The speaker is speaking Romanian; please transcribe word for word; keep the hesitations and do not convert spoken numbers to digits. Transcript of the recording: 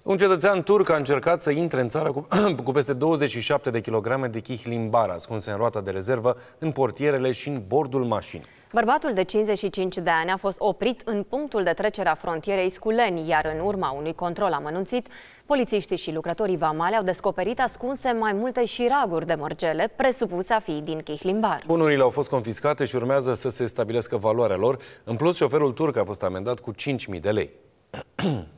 Un cetățean turc a încercat să intre în țară cu, cu peste douăzeci și șapte de kilograme de chihlimbar ascunse în roata de rezervă, în portierele și în bordul mașinii. Bărbatul de cincizeci și cinci de ani a fost oprit în punctul de trecere a frontierei Sculeni, iar în urma unui control amănunțit, polițiștii și lucrătorii vamali au descoperit ascunse mai multe șiraguri de mărgele, presupuse a fi din chihlimbar. Bunurile au fost confiscate și urmează să se stabilească valoarea lor. În plus, șoferul turc a fost amendat cu cinci mii de lei.